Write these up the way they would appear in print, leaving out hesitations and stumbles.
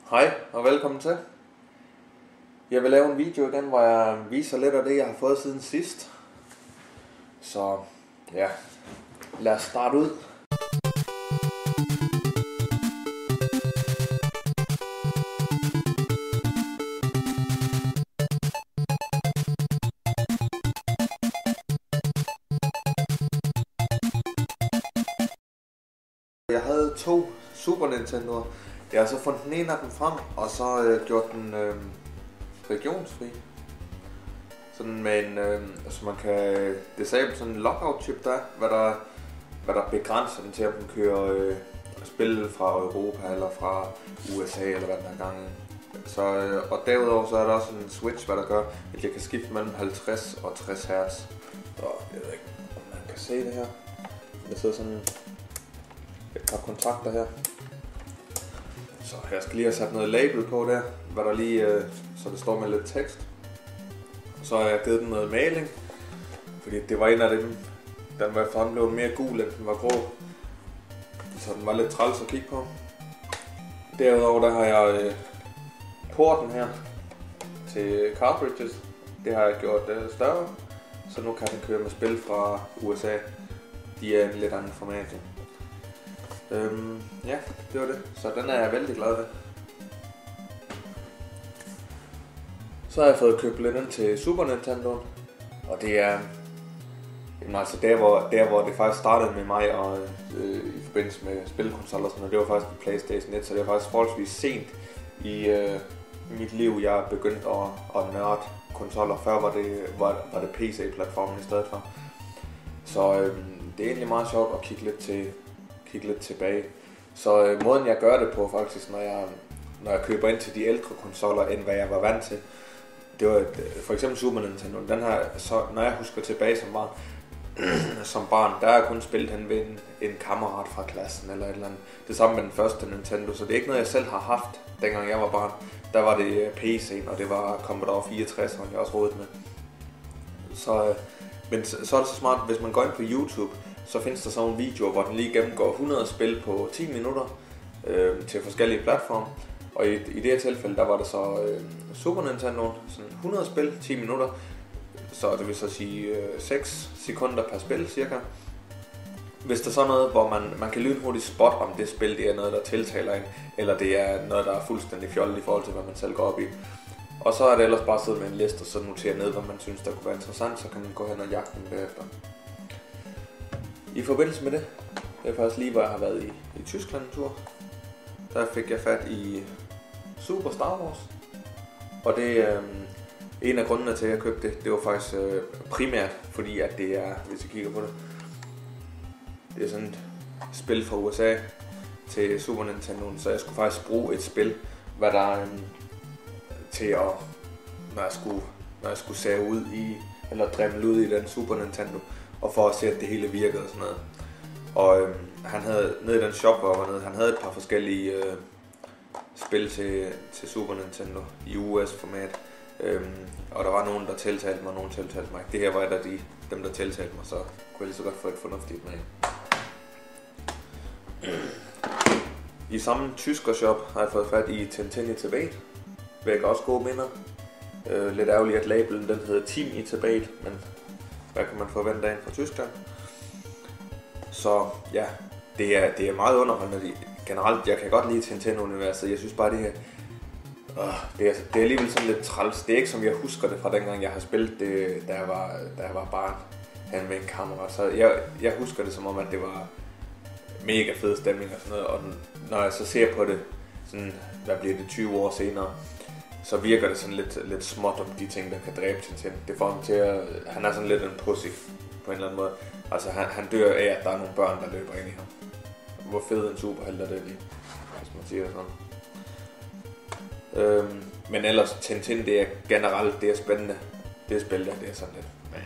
Hej og velkommen til. Jeg vil lave en video igen, hvor jeg viser lidt af det, jeg har fået siden sidst. Så ja, lad os starte ud. Jeg havde 2 Super Nintendo'er. Jeg har så fundet den ene af dem frem, og så gjort den regionsfri. Sådan med en, så man kan disable sådan en lockout chip der, hvad der begrænser den til at den kører spil fra Europa eller fra USA eller hvad den er gang i. Så, og derudover så er der også en switch, hvad der gør, at jeg kan skifte mellem 50 og 60 Hz. Så jeg ved ikke, om man kan se det her. Der sidder sådan et par kontakter her. Så jeg skal lige have sat noget label på der, hvad der lige, så det står med lidt tekst. Så har jeg givet den noget maling, fordi det var en af dem, den var efterhånden blevet mere gul, end den var grå. Så den var lidt træls at kigge på. Derudover der har jeg porten her til cartridges. Det har jeg gjort større, så nu kan den køre med spil fra USA. De er en lidt anden format. Ja, det var det. Så den er jeg vældig glad ved. Så har jeg fået købt lidt ind til Super Nintendo. Og det er altså der hvor det faktisk startede med mig og i forbindelse med spilkonsoller og sådan noget, det var faktisk på PlayStation 1, så det var faktisk forholdsvis sent i mit liv, jeg begyndte at nørde konsoller. Før var det PC-platformen i stedet for. Så det er egentlig meget sjovt at kigge lidt tilbage. Så måden jeg gør det på faktisk, når jeg køber ind til de ældre konsoller, end hvad jeg var vant til, det var for eksempel Super Nintendo. Den her, så når jeg husker tilbage som barn, der har jeg kun spillet hen ved en kammerat fra klassen eller et eller andet. Det samme med den første Nintendo, så det er ikke noget jeg selv har haft, dengang jeg var barn. Der var det PC'en, og det var Commodore 64, som jeg også rådede med. Så, men så er det så smart, hvis man går ind på YouTube, så findes der sådan nogle videoer, hvor den lige gennemgår 100 spil på 10 minutter til forskellige platforme. Og i det her tilfælde, der var det så Super Nintendo, sådan 100 spil, 10 minutter. Så det vil så sige 6 sekunder per spil cirka. Hvis der så er noget, hvor man kan lynhurtigt spotte, om det spil det er noget, der tiltaler en, eller det er noget, der er fuldstændig fjollet i forhold til, hvad man selv går op i. Og så er det ellers bare sidde med en liste og så notere ned, hvad man synes, der kunne være interessant, så kan man gå hen og jagte den bagefter. I forbindelse med det, det er faktisk lige, hvor jeg har været i Tyskland en tur. Der fik jeg fat i Super Star Wars. Og det er en af grundene til, at jeg købte det. Det var faktisk primært, fordi at det er, hvis jeg kigger på det, det er sådan et spil fra USA til Super Nintendo. Så jeg skulle faktisk bruge et spil, hvad der til at, når jeg skulle save ud i, eller dremle ud i den Super Nintendo, og for at se, at det hele virkede og sådan noget. Og han havde, nede i den shop, hvor jeg var nede, han havde et par forskellige spil til Super Nintendo i US-format. Og der var nogen, der tiltalte mig, og nogen tiltalte mig. Det her var et af dem, der tiltalte mig, så kunne jeg lige så godt få et fornuftigt med. I samme tysker shop har jeg fået fat i Tintin i Tibet. Vækker også gode minder. Lidt ærgerligt, at labelen den hedder Team i Tibet, men hvad kan man forvente af fra Tyskland? Så ja, det er meget underholdende. Generelt, jeg kan godt lide Tintin-universet. Jeg synes bare, det er alligevel sådan lidt træls. Det er ikke som jeg husker det fra dengang, jeg har spillet det, da jeg var barn med en kammerat. Så jeg husker det som om, at det var mega fed stemning og sådan noget. Og når jeg så ser på det, sådan, hvad bliver det 20 år senere, så virker det sådan lidt småt om de ting, der kan dræbe Tintin. Det får ham til at, han er sådan lidt en pussy på en eller anden måde. Altså han dør af, at der er nogle børn, der løber ind i ham. Hvor fed en superhelt er det lige, hvis man siger det sådan. Men ellers Tintin, det er generelt, det er spændende. Det spil der, det er sådan lidt.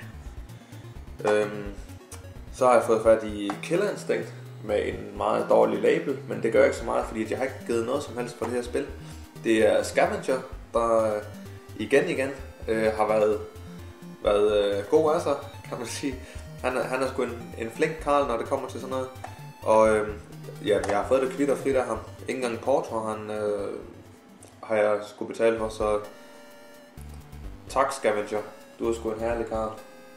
Så har jeg fået fat i Killer Instinct med en meget dårlig label, men det gør ikke så meget, fordi jeg har ikke givet noget som helst for det her spil. Det er Scavenger, der igen har været god af sig, kan man sige. Han er sgu en flink karl, når det kommer til sådan noget. Og ja, jeg har fået det kvitt og frit af ham. Ikke engang Porto har jeg skulle betale for, så tak Scavenger, du er sgu en herlig karl.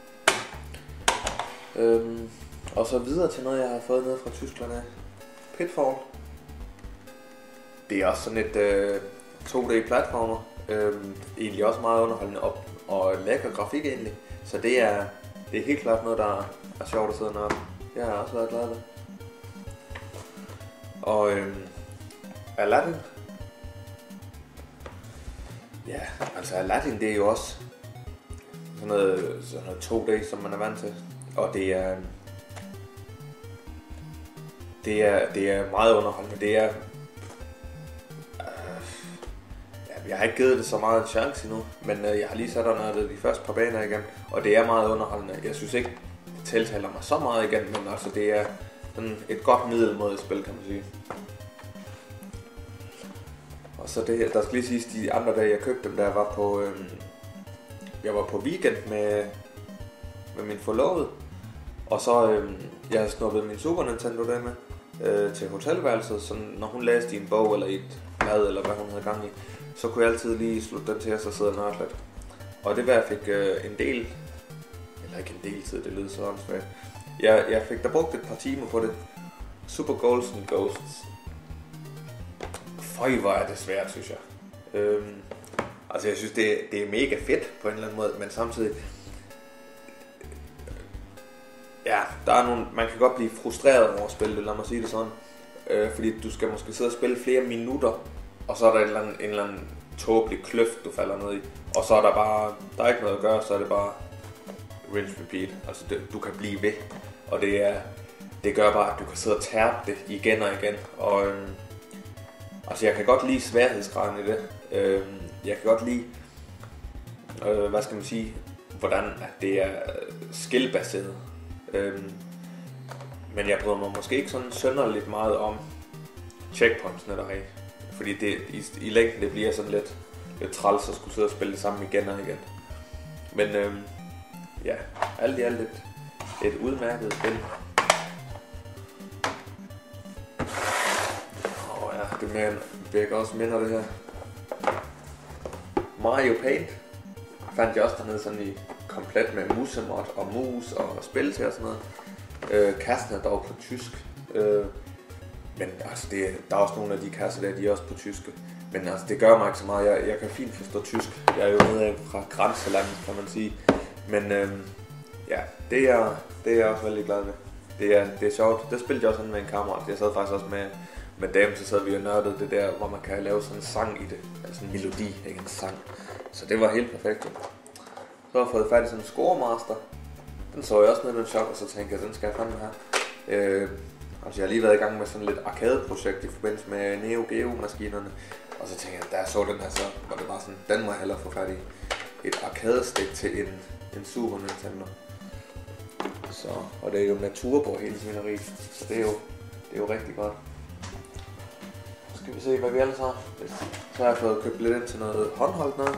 Og så videre til noget, jeg har fået ned fra Tyskland af. Pitfall. Det er også sådan et 2D-platformer. Egentlig også meget underholdende og lækker grafik egentlig. Så det er helt klart noget, der er sjovt at sidde nørde. Jeg har også været glad ved. Og Aladdin. Ja, altså Aladdin, det er jo også sådan noget 2D, som man er vant til. Og det er meget underholdende. Det er jeg har ikke givet det så meget en chance endnu, men jeg har lige sat under de første par baner igen, og det er meget underholdende. Jeg synes ikke, det tiltaler mig så meget igen, men altså det er sådan et godt middelmådigt spil, kan man sige. Og så det her, der skal lige siges, de andre dage jeg købte dem, der var på jeg var på weekend med min forlovede, og så jeg havde snuppet min Super Nintendo der med til hotelværelset, så når hun læste i en bog eller i et blad eller hvad hun havde gang i, så kunne jeg altid lige slutte den til og så sidde og nørde lidt. Og det var, jeg fik en del, eller ikke en del tid, det lød så åndssvagt. Jeg fik da brugt et par timer på det. Super Golden Ghosts. Føj, hvor er det svært, synes jeg. Altså jeg synes, det er mega fedt på en eller anden måde, men samtidig... Ja, der er nogle, man kan godt blive frustreret over at spille det, lad mig sige det sådan. Fordi du skal måske sidde og spille flere minutter, og så er der en eller anden tåbelig kløft, du falder ned i. Og så er der er ikke noget at gøre, så er det bare rinse repeat. Altså du kan blive ved, og det gør bare, at du kan sidde og tærpe det igen og igen. Og altså jeg kan godt lide sværhedsgraden i det. Jeg kan godt lide, hvad skal man sige, hvordan det er skillbaseret. Men jeg bryder mig måske ikke sådan synderligt meget om checkpointsene der er. Fordi det i længden det bliver sådan lidt træls at skulle sidde og spille det samme igen og igen. Men ja, alt i alt et udmærket spil. Ja, det virker også mindre det her. Mario Paint fandt jeg også dernede sådan i komplet med musemod og mus og spil til og sådan noget. Kassen er dog på tysk. Men altså der er også nogle af de kasser der, de er også på tyske. Men altså det gør mig ikke så meget. Jeg kan fint forstå tysk. Jeg er jo nede fra grænselandet, kan man sige. Men ja, det er jeg også veldig glad ved. Det er sjovt. Det spillede jeg også med en kammerat. Jeg sad faktisk også med dem, så sad vi og nørdede det der, hvor man kan lave sådan en sang i det. Altså en melodi, ikke en sang. Så det var helt perfekt. Så har jeg fået fat i sådan en Scoremaster. Den så jeg også med en chok, og så tænkte jeg, den skal jeg fandme have. Altså jeg har lige været i gang med sådan lidt arcade-projekt i forbindelse med Neo Geo-maskinerne. Og så tænkte jeg, da jeg så den her, så var det bare sådan, den må jeg hellere få fat i. Et arcade-stik til en Super Nintendo. Så, og det er jo med turbo hele svineriet, så det er jo rigtig godt. Så skal vi se, hvad vi ellers har. Så har jeg fået købt lidt ind til noget håndholdt noget.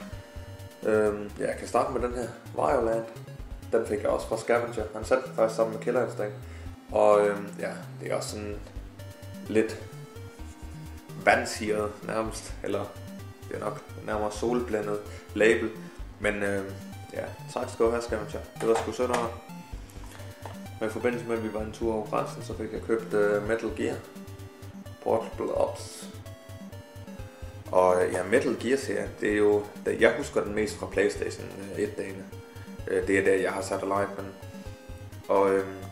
Ja, jeg kan starte med den her Wario Land. Den fik jeg også fra Scavenger. Han satte den faktisk sammen med Killer Instinct. Og ja, det er også sådan lidt vandsiret nærmest, eller det er nok nærmere solblændet label. Men ja, tak skal du have, Scavenger. Det var sgu sødt over. Men i forbindelse med, at vi var en tur over grænsen, så fik jeg købt Metal Gear Portable Ops. Og ja, Metal Gear-serien, det er jo, jeg husker den mest fra PlayStation 1-dagene. Det er der, jeg har sat Alignment. Og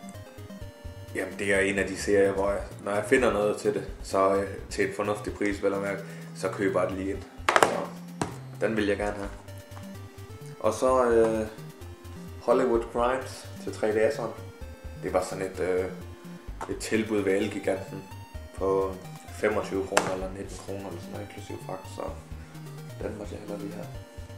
jamen, det er en af de serier, hvor når jeg finder noget til det, så til et fornuftigt pris, vel at mærke, så køber jeg det lige ind. Så den vil jeg gerne have. Og så Hollywood Crimes til 3DS'eren. Det var sådan et tilbud ved Elgiganten på 25 kroner eller 19 kroner eller sådan noget, inklusiv fragt, så den måtte jeg hellere lige have.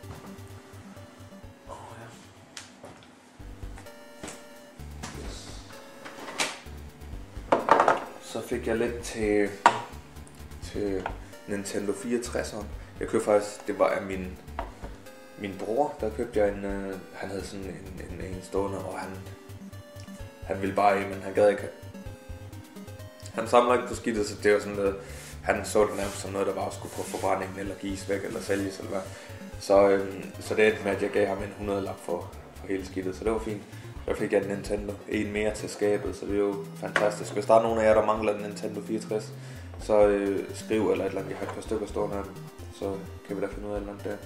Så fik jeg lidt til Nintendo 64'eren. Jeg købte faktisk, det var af min bror, der købte jeg han havde sådan en stående, og han ville bare men han Han samler ikke på skidtet, så det var sådan noget, han så det nærmest som noget, der bare skulle på forbrændingen, eller gives væk, eller sælges, eller hvad. Så det endte med, at jeg gav ham en 100-lap for hele skidtet, så det var fint. Så fik jeg en Nintendo, en mere til skabet, så det er jo fantastisk. Hvis der er nogen af jer, der mangler en Nintendo 64, så skriv eller et eller andet. Jeg har et par stykker stående af dem, så kan vi da finde ud af et eller andet der.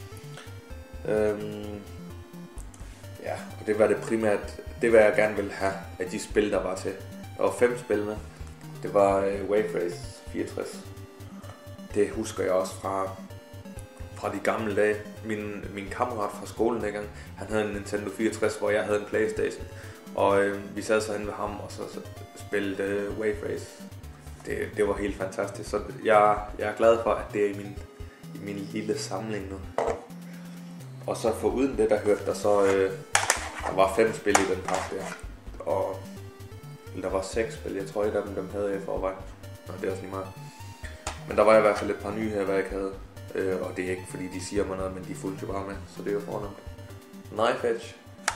Ja, og det var det primært, det var jeg gerne ville have af de spil, der var til. Der var 5 spil med. Det var Wave Race 64. Det husker jeg også fra de gamle dage. Min kammerat fra skolen dengang, han havde en Nintendo 64, hvor jeg havde en Playstation. Og vi sad så inde ved ham, og så spillede Wave Race. Det var helt fantastisk. Så jeg er glad for, at det er i min lille samling nu. Og så for uden det, der hørte der så, der var 5 spil i den pakke der. Og der var 6 spil, jeg tror ikke af dem havde jeg i forvejen. Nå, det er også lige meget. Men der var i hvert fald et par nye her, hvad jeg ikke havde. Og det er ikke fordi de siger mig noget, men de fulgte jo bare med, så det er jo fornemt. Knife Edge.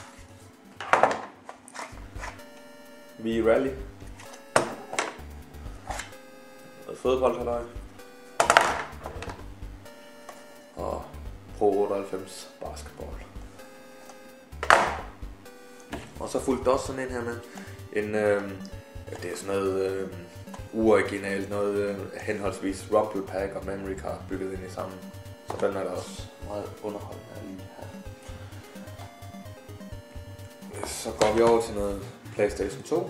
Wii Rally. Noget fodboldhalløj. Og Pro 98 basketball. Og så fulgte der også sådan en her med. Det er sådan noget uoriginalt, noget henholdsvis Rumble Pack og Memory Card bygget ind i sammen. Så den er der også meget underholdende lige her. Så går vi over til noget PlayStation 2.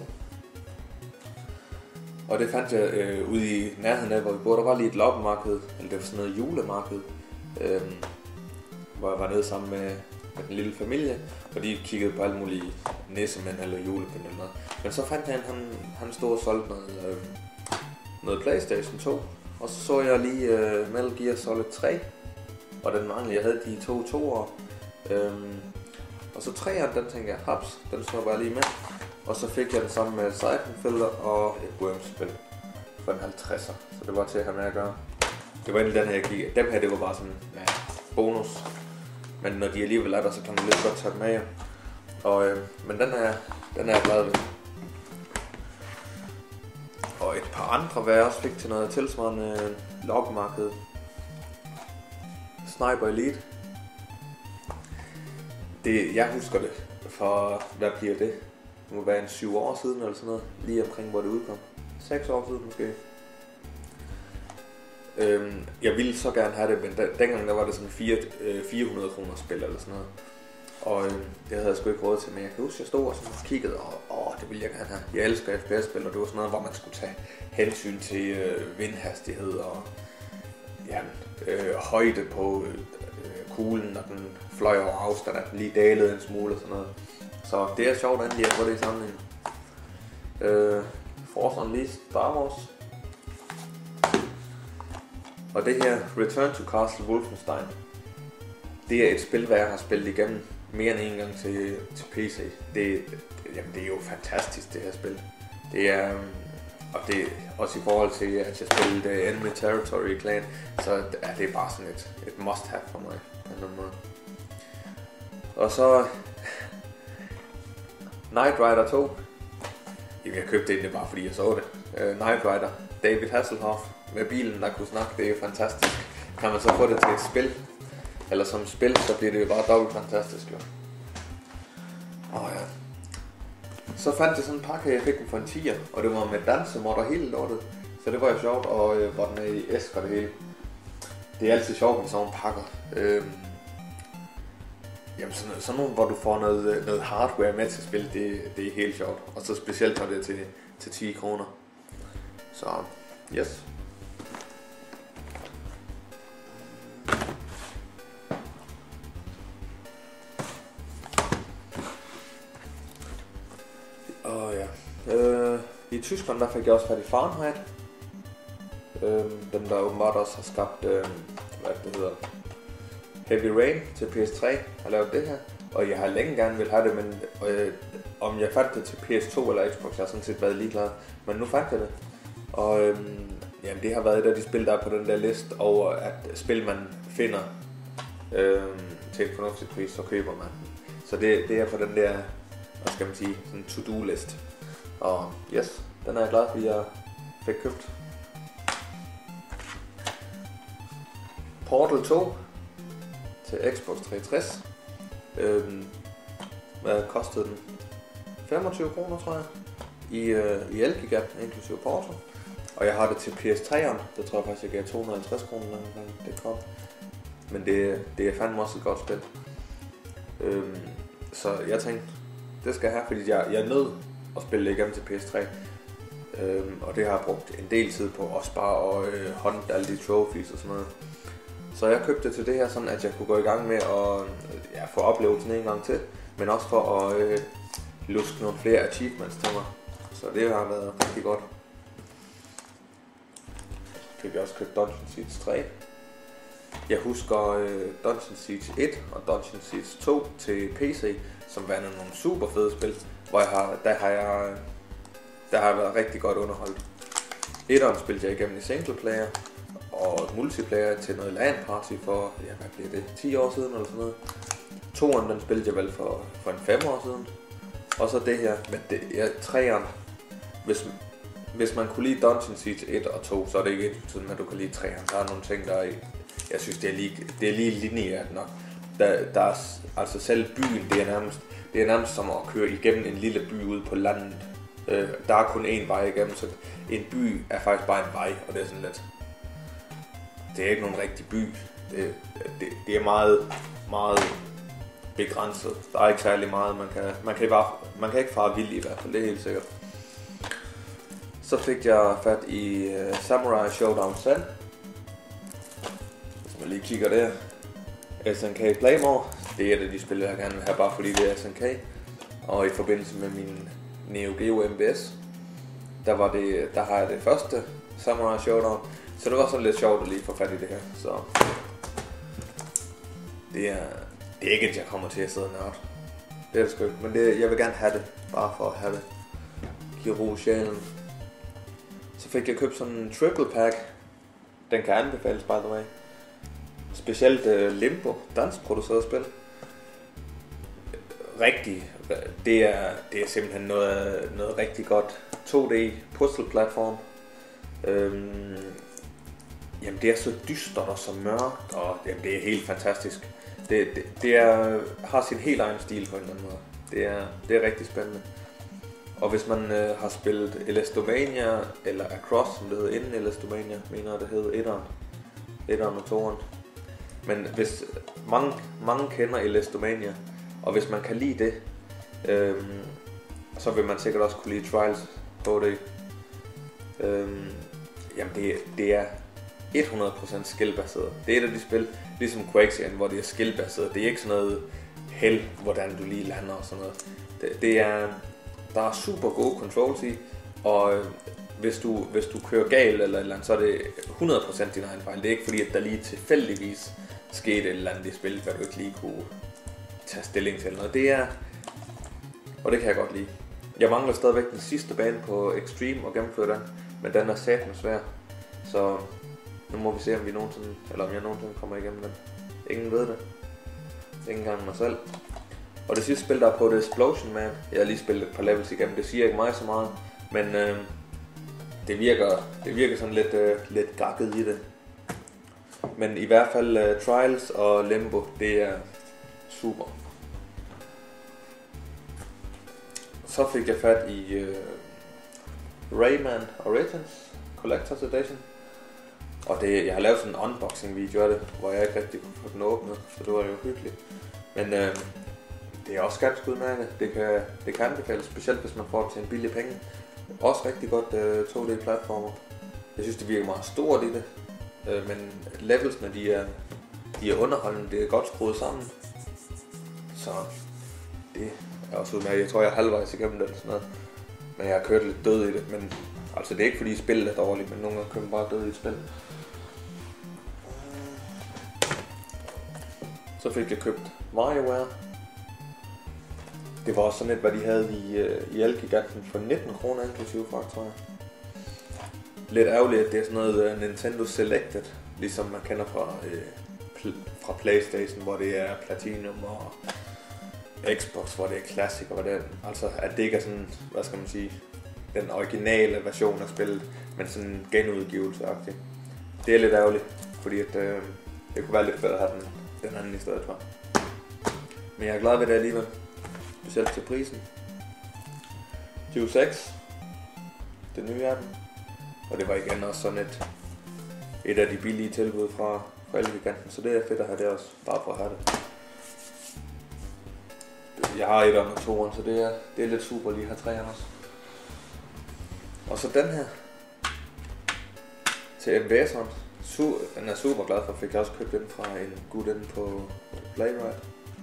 Og det fandt jeg ude i nærheden af, hvor vi bor. Der var lige et loppemarked, eller det var sådan noget julemarked, hvor jeg var nede sammen med den lille familie, og de kiggede på alle mulige nissemænd eller julepynt eller noget. Men så fandt han stod og solgte noget PlayStation 2, og så jeg lige Metal Gear Solid 3, og den manglede, jeg havde de 2 toere. Og så 3'eren, den tænkte jeg, haps, den så bare lige med. Og så fik jeg den sammen med Siphon Filter og et Worms-spil for en 50'er, så det var til at have med at gøre. Det var egentlig den her, jeg kiggede. Dem her, det var bare sådan, ja, bonus. Men når de alligevel er der, så kan man lidt godt tage dem med. Men den er jeg glad ved. Og et par andre, hvad jeg også fik til noget tilsvarende loppemarked. Sniper Elite. Jeg husker det, for hvad bliver det? Det må være en 7 år siden eller sådan noget, lige omkring hvor det udkom. 6 år siden måske. Jeg ville så gerne have det, men dengang der var det sådan 400 kroner spil eller sådan noget. Og det havde jeg sgu ikke råd til, men jeg kan huske, jeg stod og sådan kiggede, og det ville jeg gerne have. Jeg elsker FPS-spil, og det var sådan noget, hvor man skulle tage hensyn til vindhastighed og højde på kuglen, når den fløj over afstand, at den lige dalede en smule og sådan noget. Så det er sjovt, at jeg får det i sammenhæng. Force Unleashed Star Wars. Og det her, Return to Castle Wolfenstein, det er et spil, hvad jeg har spillet igennem mere end en gang til PC. Det er jo fantastisk, det her spil. Det er, og det også i forhold til, at jeg spillede Enemy Territory Clan, så er det bare sådan et must-have for mig på en eller anden måde. Og så Knight Rider 2. Jamen, jeg købte det egentlig bare fordi jeg så det. Knight Rider, David Hasselhoff med bilen, der kunne snakke, det er jo fantastisk. Kan man så få det til et spil, eller som spil, så bliver det jo bare dobbelt fantastisk, jo. Ja. Så fandt jeg sådan en pakke, jeg fik den for en 10'er, og det var med dansemod og hele lortet. Så det var jo sjovt, og hvor den er i æsker det hele. Det er altid sjovt med sådan nogle pakker. Jamen sådan nogle, hvor du får noget hardware med til spil, det er helt sjovt. Og så specielt når det er til 10 kroner. Så, yes. I Tyskland der fik jeg også fat i Fahrenheit. Dem der åbenbart også har skabt, hvad det hedder, Heavy Rain til PS3 har lavet det her. Og jeg har længe gerne vil have det, men om jeg fandt det til PS2 eller Xbox, jeg har sådan set været ligeglad. Men nu fandt jeg det. Og jamen, det har været et af de spil, der er på den der liste over at spil man finder til en fornuftig pris, så køber man. Så det er på den der, hvad skal man sige, sådan to-do list. Og yes, den er jeg glad for, fik købt Portal 2 til Xbox 360. Hvad kostede den? 25 kroner, tror jeg, i Elgiganten, inklusive Portal. Og jeg har det til PS3'eren. Det tror jeg faktisk, jeg gav 250 kroner, da det kom. Men det er fandme også et godt spil. Så jeg tænkte, det skal jeg have, fordi jeg er nødt at spille det igennem til PS3. Og det har jeg brugt en del tid på, også bare at håndte alle de trophies og sådan noget. Så jeg købte det til det her, sådan at jeg kunne gå i gang med at få oplevelsen en gang til, men også for at luske nogle flere achievements til mig. Så det har været rigtig godt. Så fik jeg også købt Dungeon Siege 3. Jeg husker Dungeon Siege 1 og Dungeon Siege 2 til PC, som var nogle super fede spil, hvor der har jeg været rigtig godt underholdt. Etteren spillede jeg igennem i singleplayer og multiplayer til noget LAN party for, ja, hvad bliver det, 10 år siden eller sådan noget. Toeren, den spillede jeg vel for en 5 år siden. Og så det her, men treeren, hvis man kunne lide Dungeon Siege 1 og 2, så er det ikke sådan, at du kan lide treeren. Der er nogle ting, der er i. Jeg synes, det er lige lineært nok. Der er, altså selv byen, det er nærmest som at køre igennem en lille by ude på landet. Der er kun én vej igennem, så en by er faktisk bare en vej, og det er sådan lidt. Det er ikke nogen rigtig by. Det er meget, meget begrænset. Der er ikke særlig meget, man kan ikke fare vild i hvert fald, det er helt sikkert. Så fik jeg fat i Samurai Showdown Zen. Hvis man lige kigger der. SNK Playmore. Det er et af de spil, jeg gerne vil have, bare fordi det er SNK. Og i forbindelse med min Neo Geo MBS, der har jeg det første Samurai Showdown. Så det var sådan lidt sjovt at lige få fat i det her. Så det er ikke, at jeg kommer til at sidde og nørde. Det er det sgu ikke, men jeg vil gerne have det. Bare for at have det. Give ro i sjælen. Så fik jeg købt sådan en triple pack. Den kan anbefales, by the way. Specielt Limbo, danskproduceret spil. Det er simpelthen noget rigtig godt 2D puzzle platform. Jamen det er så dystert og så mørkt, og jamen, det er helt fantastisk. Det har sin helt egen stil på en eller anden måde. Det er rigtig spændende. Og hvis man har spillet Elastomania, eller Across, som det hed inden Elastomania, mener det hed 1'eren og 2'eren. Men hvis mange kender Elastomania, og hvis man kan lide det, så vil man sikkert også kunne lide Trials HD. Jamen det er 100% skillbaseret. Det er et af de spil, ligesom Quaxian, hvor det er skillbaseret. Det er ikke sådan noget held, hvordan du lige lander og sådan noget. Der er super gode controls i, og hvis du kører galt eller et eller andet, så er det 100% din egen fejl. Det er ikke fordi, at der lige tilfældigvis skete et eller andet i spillet, hvad du ikke lige kunne tage stilling til noget. Og det kan jeg godt lide. Jeg mangler stadigvæk den sidste bane på Extreme og gennemføre den, men den er satme svær. Så nu må vi se, om jeg nogensinde kommer igennem den. Ingen ved det. Ikke engang mig selv. Og det sidste spil, der er på, det er Explosion Man. Jeg har lige spillet et par levels igennem. Det siger ikke mig så meget, men det virker sådan lidt gakket i det. Men i hvert fald Trials og Limbo, det er super. Så fik jeg fat i Rayman Origins Collector's Edition. Og jeg har lavet sådan en unboxing video af det, hvor jeg ikke rigtig kunne få den åbnet, så det var jo hyggeligt. Men det er også ganske udmærket. Det kan anbefales, specielt hvis man får det til en billig penge. Også rigtig godt 2D-platformer. Jeg synes, det virker meget stort i det. Men levelsene, de er underholdende, det er godt skruet sammen. Så det er også udmærket. Jeg tror, jeg er halvvejs igennem det eller sådan noget. Men jeg har kørt lidt død i det. Men altså, det er ikke fordi spillet er dårligt, men nogle gange kører man bare død i et spil. Så fik jeg købt WarioWare. Det var også sådan et, hvad de havde i Elgiganten for 19 kroner inklusive fragt, tror jeg. Lidt ærgerligt, at det er sådan noget Nintendo Selected, ligesom man kender fra PlayStation, hvor det er Platinum, og Xbox, hvor det er Classic, og altså at det ikke er sådan, hvad skal man sige, den originale version af spillet, men sådan en genudgivelse-agtig. Det er lidt ærgerligt, fordi at, det kunne være lidt fedt at have den anden i stedet for. Men jeg er glad ved det alligevel, specielt til prisen. 26, det nye af dem, og det var igen også sådan et af de billige tilbud fra Elgiganten, så det er fedt at have det også, bare for at have det. Jeg har 1'eren og 2'eren, så det er lidt super lige at have 3'eren også. Og så den her til MVS'eren. Den er super glad for, fik jeg også købt den fra en gut inde på Playride.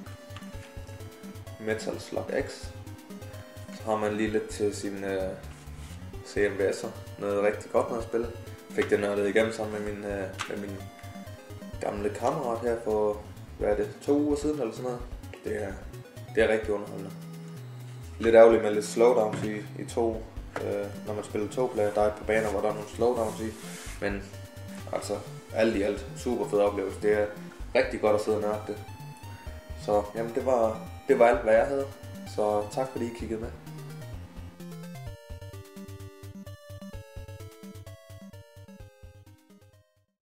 Metal Slug X. Så har man lige lidt til sin CMVS'er. Noget rigtig godt noget at spille. Fik den nørdet igennem sammen med min gamle kammerat her for, hvad er det, 2 uger siden eller sådan noget. Det er rigtig underholdende. Lidt ærgerligt med lidt slowdowns i to, når man spiller toplayer. Der er et par baner, hvor der er nogle slowdowns i. Men altså, alt i alt, super fed oplevelse. Det er rigtig godt at sidde og nørde det. Så jamen, det var alt, hvad jeg havde. Så tak fordi I kiggede med.